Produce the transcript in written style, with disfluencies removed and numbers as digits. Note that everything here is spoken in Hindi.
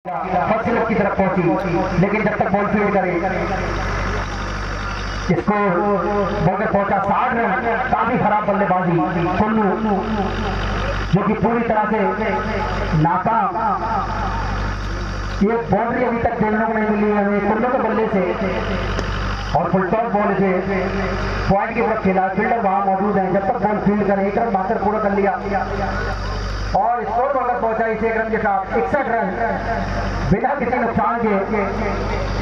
फर्स्ट स्लिप की तरफ पहुंची, लेकिन जब तक बॉल फील्ड करे इसको बॉल पहुंचा 60 रन। काफी खराब बल्लेबाजी कुल्लू, जो कि पूरी तरह से नाकाम। ये बाउंड्री अभी तक खेलने को नहीं मिली हमें कुल्लू के बल्ले से, और फुल टॉप बॉल से पॉइंट की तरफ खेला। फील्डर वहां मौजूद है, जब तक बॉल फील्ड करे 1 रन मात्र पूरा कर लिया और स्कोर पर पहुंचा इसे 1 रन के साथ 61 रन बिना किसी नुकसान के।